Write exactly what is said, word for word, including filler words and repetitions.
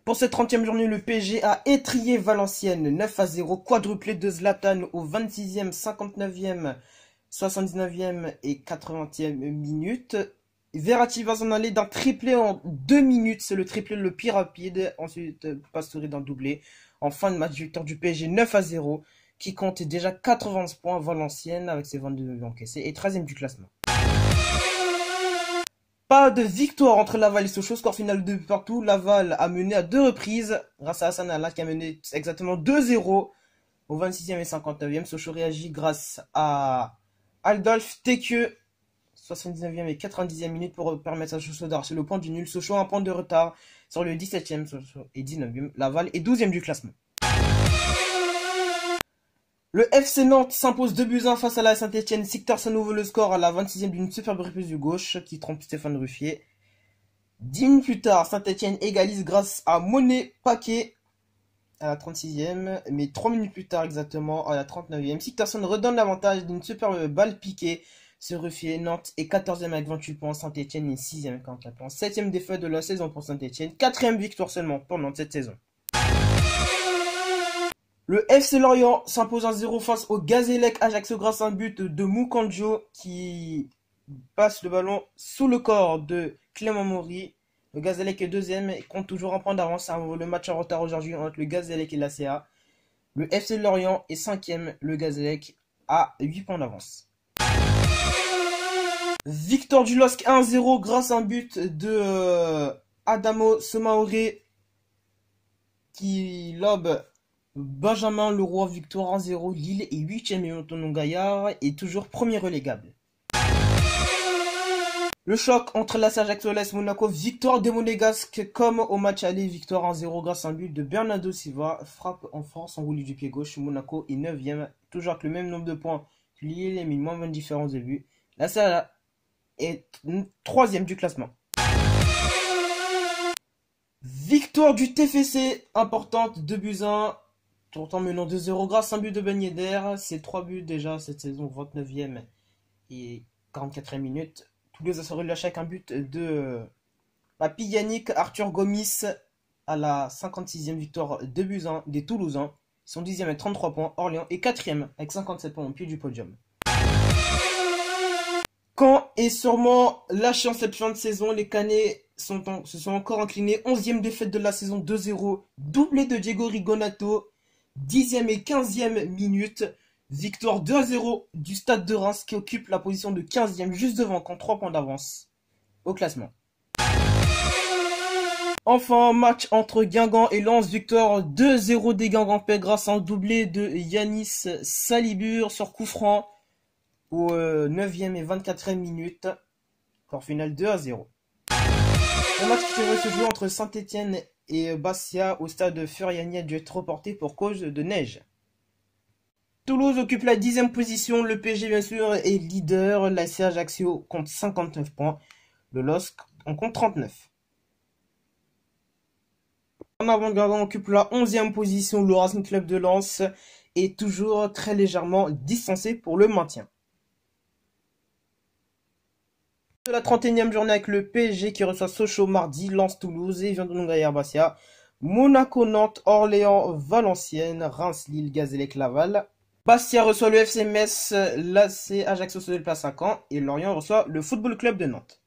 Pour cette trentième journée, le P S G a étrié Valenciennes neuf à zéro, quadruplé de Zlatan au vingt-sixième, cinquante-neuvième, soixante-dix-neuvième et quatre-vingtième minute. Verratti va s'en aller d'un triplé en deux minutes, c'est le triplé le plus rapide. Ensuite, Pastore d'un doublé. En fin de match, victoire du P S G neuf à zéro, qui compte déjà quatre-vingts points. Valenciennes avec ses vingt-deux encaissés et treizième du classement. Pas de victoire entre Laval et Sochaux, score final de partout. Laval a mené à deux reprises, grâce à Hassan Allah qui a mené exactement deux zéro au vingt-sixième et cinquante-neuvième. Sochaux réagit grâce à Adolphe Tekieu, soixante-dix-neuvième et quatre-vingt-dixième minute pour permettre à Sochaux d'arracher le point du nul. Sochaux un point de retard sur le dix-septième et dix-neuvième. Laval est douzième du classement. Le F C Nantes s'impose deux buts à un face à la Saint-Etienne. Sigtorsson ouvre le score à la vingt-sixième d'une superbe reprise du gauche qui trompe Stéphane Ruffier. Dix minutes plus tard, Saint-Etienne égalise grâce à Monet Paquet à la trente-sixième. Mais trois minutes plus tard exactement, à la trente-neuvième, Sigtorsson redonne l'avantage d'une superbe balle piquée sur Ruffier. Nantes est quatorzième avec vingt-huit points. Saint-Etienne est sixième avec quarante-quatre points. septième défaite de la saison pour Saint-Etienne. quatrième victoire seulement pour Nantes cette saison. Le F C Lorient s'impose un zéro face au Gazélec Ajaccio grâce à un but de Mukandjo qui passe le ballon sous le corps de Clément Maury. Le Gazélec est deuxième et compte toujours un point d'avance avant le match en retard aujourd'hui entre le Gazélec et l'A C A. Le F C Lorient est cinquième, le Gazélec a huit points d'avance. Victoire du L O S C un zéro grâce à un but de euh, Adamo Somaoré qui lobe Benjamin Leroy. Victoire un zéro. Lille est huitième et Antonin Gaillard est toujours premier relégable. Le choc entre l'A C Ajaccio et l'A S Monaco. Victoire des Monégasques comme au match aller. Victoire un zéro grâce à un but de Bernardo Silva. Frappe en force, enroulé du pied gauche. Monaco est neuvième. Toujours avec le même nombre de points que Lille, mais moins vingt différences de but. L'A C A est troisième du classement. Victoire du T F C importante. deux buts à un. Pourtant menant deux zéro grâce à un but de Ben Yedder. C'est trois buts déjà cette saison, vingt-neuvième et quarante-quatrième minute. Toulouse a se relâché avec un but de Papi Yannick Arthur Gomis à la cinquante-sixième. Victoire deux buts à un des Toulousains. Ils sont dixième avec trente-trois points. Orléans est quatrième avec cinquante-sept points au pied du podium. Caen est sûrement lâché en cette fin de saison. Les Canets sont en, se sont encore inclinés. onzième défaite de la saison, deux zéro. Doublé de Diego Rigonato. dixième et quinzième minute. Victoire deux à zéro du Stade de Reims qui occupe la position de quinzième juste devant Caen, trois points d'avance au classement. Enfin, match entre Guingamp et Lens. Victoire deux zéro des Guingampais grâce à un doublé de Yanis Salibur sur coup franc au euh, neuvième et vingt-quatrième minute. Score final deux à zéro. Le match qui devrait se jouer entre Saint-Etienne et Bastia au stade Furiani a dû être reporté pour cause de neige. Toulouse occupe la dixième position. Le P S G bien sûr est leader. L'A C Ajaccio compte cinquante-neuf points. Le L O S C en compte trente-neuf. En avant, Guingamp occupe la onzième position. Le Racing Club de Lens est toujours très légèrement distancé pour le maintien. De la trente et unième journée avec le P S G qui reçoit Sochaux mardi, Lens Toulouse et Viandonong Bastia, Monaco Nantes, Orléans Valenciennes, Reims Lille, Gazélec Laval. Bastia reçoit le F C Metz, l'A C Ajaccio se déplace à Caen et Lorient reçoit le Football Club de Nantes.